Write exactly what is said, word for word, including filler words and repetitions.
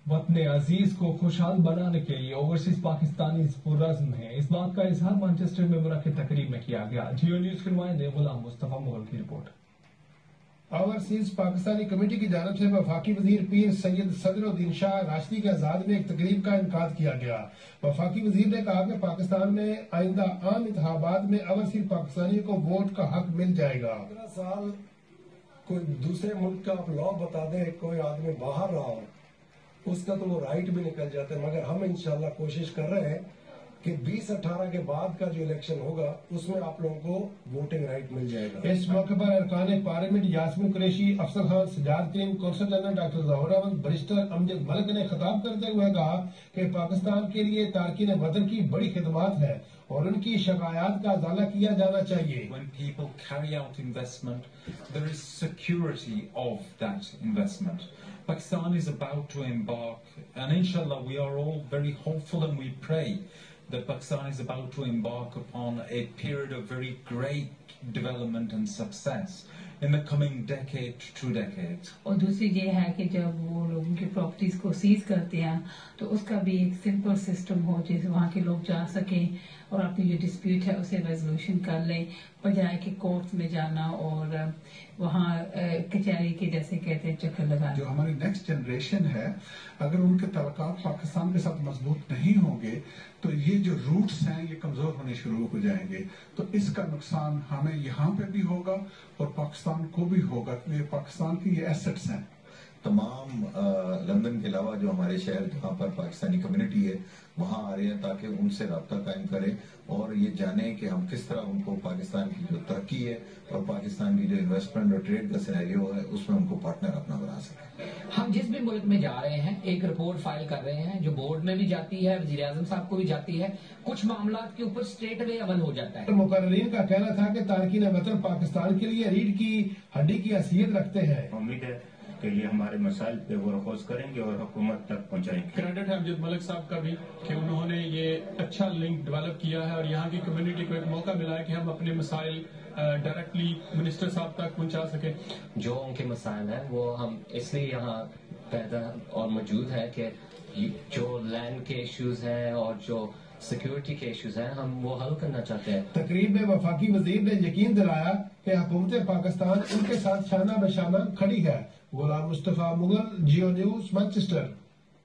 वतन अजीज को खुशहाल बनाने के लिए ओवरसीज पाकिस्तानी पुरज़्म हैं। इस बात का इजहार मैनचेस्टर में मुनक़िद तकरीब में किया गया। जियो न्यूज के नुमाइंदे गुलाम मुस्तफा मुगल की रिपोर्ट। ओवरसीज पाकिस्तानी कमेटी की जानब से वफाकी वजीर पीर सैयद सदरुद्दीन शाह राष्ट्रीय के आजाद में एक तकरीब का इनकाद किया गया। वफाकी वजीर ने कहा कि पाकिस्तान में आइंदा आम इंतखाबात में ओवरसीज पाकिस्तानियों को वोट का हक मिल जाएगा। पंद्रह साल कोई दूसरे मुल्क का आप लॉ बता दे, कोई आदमी बाहर रहा हो उसका तो वो राइट भी निकल जाता है, मगर हम इंशाल्लाह कोशिश कर रहे हैं कि बीस अठारह के बाद का जो इलेक्शन होगा उसमें आप लोगों को वोटिंग राइट मिल जाएगा। इस मौके पर अरकान parliament Yasmeen Qureshi, Afsar Khan, Sajjad Karim, consul general doctor Zahoor Ahmad, barrister Amjad Malik ने खिताब करते हुए कहा कि पाकिस्तान के लिए तारकीन वतन की बड़ी खिदमत है और उनकी शकायत का अजाला किया जाना चाहिए। When people carry out investment, there is security of that investment. Pakistan is about to embark, and inshallah we are all very hopeful and we pray that Pakistan is about to embark upon a period of very great development and success in the coming decade, two decades. और दूसरी ये है कि जब वो लोगों की properties को सीज करते हैं तो उसका भी एक सिंपल सिस्टम हो जिससे वहाँ के लोग जा सकें और अपनी जो डिस्प्यूट है उसे रेजोल्यूशन कर लें, बजाय कि कोर्ट में जाना और वहाँ कचहरी के जैसे कहते हैं चक्कर लगाना। जो हमारी नेक्स्ट जनरेशन है, अगर उनके तल्लुकात पाकिस्तान के साथ मजबूत नहीं होंगे तो ये जो रूट्स हैं ये कमजोर होने शुरू हो जाएंगे। तो इसका नुकसान हमें यहाँ पे भी होगा और पाकिस्तान को भी होगा। ये पाकिस्तान की ये एसेट्स हैं। तमाम लंदन के अलावा जो हमारे शहर जहाँ पर पाकिस्तानी कम्युनिटी है वहाँ आ रहे हैं ताकि उनसे रब्ता कायम करें और ये जाने कि हम किस तरह उनको पाकिस्तान की जो तरक्की है और पाकिस्तान की जो इन्वेस्टमेंट और ट्रेड का सिनेरियो है उसमें उनको पार्टनर अपना बना सकें। हम जिस भी मुल्क में जा रहे हैं एक रिपोर्ट फाइल कर रहे हैं जो बोर्ड में भी जाती है, वज़ीर आज़म साहब को भी जाती है, कुछ मामला के ऊपर स्ट्रेट वे अमल हो जाता है। मुकर्रीन का कहना था कि तारकीन वतन पाकिस्तान के लिए रीढ़ की हड्डी की हैसियत रखते हैं। उम्मीद है के लिए हमारे मसाइल पे गौर खोज करेंगे और हुकूमत तक पहुंचाएंगे। क्रेडिट है अमजद मलिक साहब का भी कि उन्होंने ये अच्छा लिंक डेवलप किया है और यहाँ की कम्युनिटी को एक मौका मिला है कि हम अपने मसाइल डायरेक्टली मिनिस्टर साहब तक पहुंचा सके। जो उनके मसाइल हैं वो हम इसलिए यहाँ पैदा और मौजूद है कि जो लैंड के इश्यूज हैं और जो सिक्योरिटी के इश्यूज हैं हम वो हल करना चाहते हैं। तकरीब में वफाकी वजीर ने यकीन दिलाया कि हुकूमत पाकिस्तान उनके साथ शाना बशाना खड़ी है। Ghulam Mustafa Mughal, Geo News, Manchester.